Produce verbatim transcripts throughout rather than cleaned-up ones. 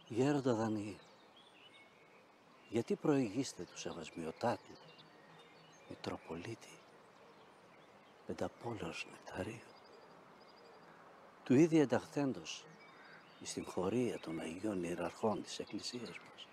Γέροντα Δανιή, γιατί προηγείστε του Σεβασμιωτάτου, Μητροπολίτη, Πενταπόλεως Νεκταρίου, του ήδη ενταχθέντος εις την χωρία των Αγίων Ιεραρχών της Εκκλησίας μας.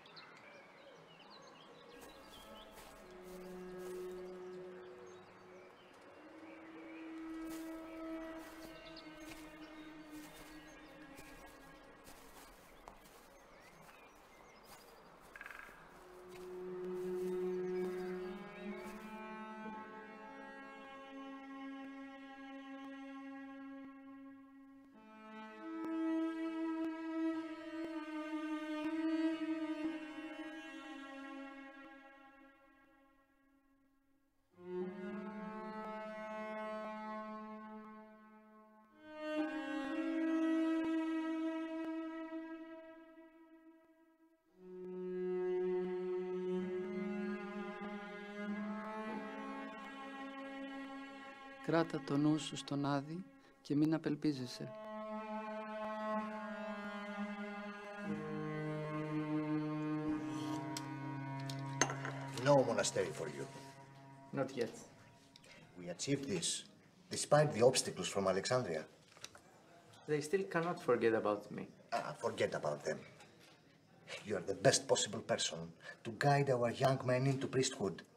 Κράτα το νου σου στον Άδη και μην απελπίζεσαι. No monastery for you. Not yet. We achieved this despite the obstacles from Alexandria. They still cannot forget about me. Ah, forget about them. You are the best possible person to guide our young men into priesthood.